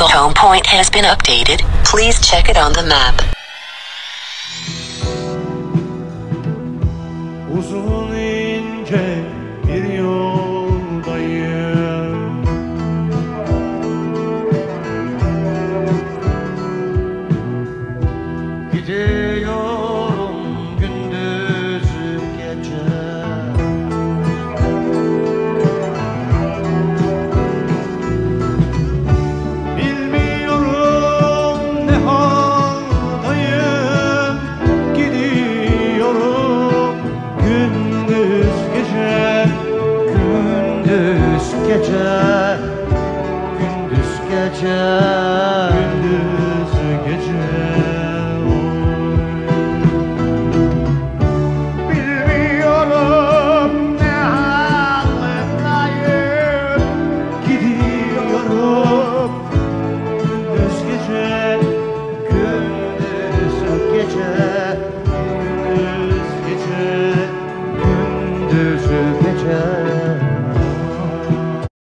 home point has been updated. Please check it on the map. Uzun ince bir yoldayım. Gidiyorum gündüz gece. Bilmiyorum ne haldayım. Gidiyorum gündüz gece. Gündüz gece. Gündüz gece.